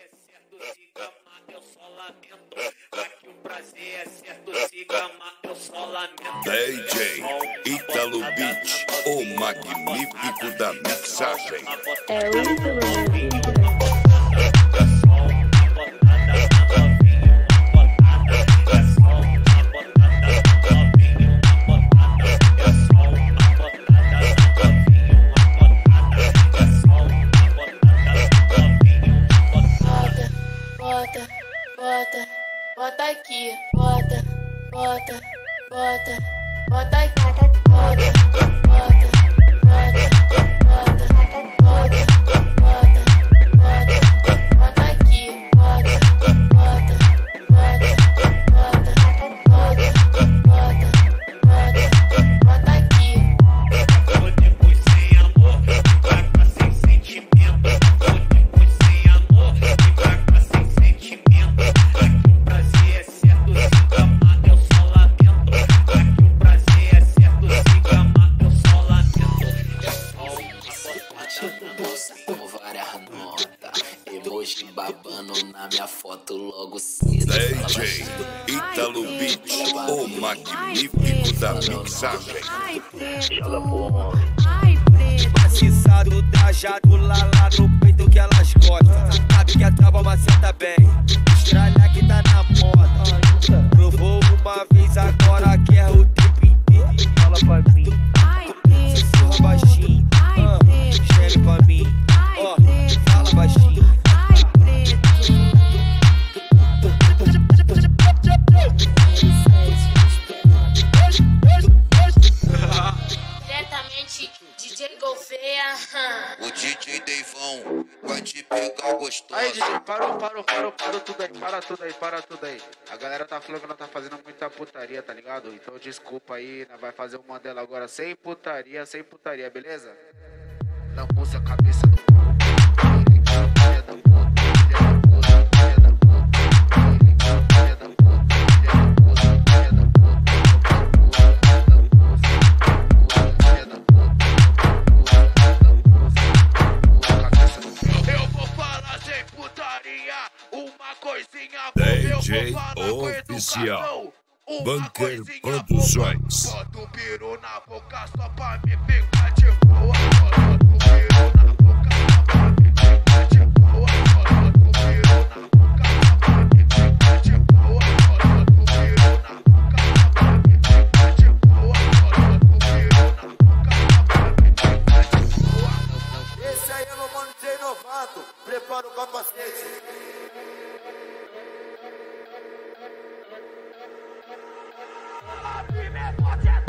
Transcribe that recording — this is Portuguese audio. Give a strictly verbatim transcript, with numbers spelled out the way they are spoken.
é certo, siga amar, eu só lamento. Aqui o prazer é certo, siga amar, eu só lamento. D J Italo Beat, o magnífico da mixagem. É o Italo Fuder. Bota, bota, bota aqui, bota, bota, bota, bota aqui, bota, bota, bota, bota, bota, bota, bota aqui, bota, bota, bota, bota, bota, bota, bota aqui. Vou depois sem amor, e pra cá sem sentimento. Vou depois sem amor, e pra cá sem sentimento. Aqui o prazer é certo, siga amar, eu só lamento. Aqui o prazer é certo, siga amar, eu só lamento. Com várias notas, emoji babando na minha foto logo cedo. D J Italo Beat, o magnífico da mixagem. Ai, preto. Ai, preto. Maciçado, trajado lá lá no peito que elas gostam. Sabe que a trava maceta bem, estralha que tá na moda. Provou uma vez, agora quer o tempo inteiro. Fala pra mim, Ai, preto. sussurra baixinho, Ai, ah, preto. geme pra mim, Ai, ó, preto. fala baixinho. Ai, preto. Diretamente, D J Gouveia. O D J Deivão vai te pegar gostoso. Aí, D J, parou, parou, parou, parou tudo aí, para tudo aí, para tudo aí. A galera tá falando que não tá fazendo muita putaria, tá ligado? Então desculpa aí, nós vai fazer o Mandela agora sem putaria, sem putaria, beleza? Não usa a cabeça do povo. Filha da puta, filha da puta, filha da puta, filha da puta, filha da puta, filha da puta, filha da puta. Eu vou falar sem putaria, uma coisinha boa. D Eu J vou falar com oficial, educação, uma Bunker coisinha Produções. boa. Bota o peru na boca só pra me ficar de boa. Bota o peru na boca só pra me ficar de boa. Bota o peru na boca só pra me ficar de boa. Bota o peru na boca só pra me ficar de boa. Bota o peru na boca só pra me ficar de boa. Esse aí é meu mano D J novato, prepara o capacete. A primeira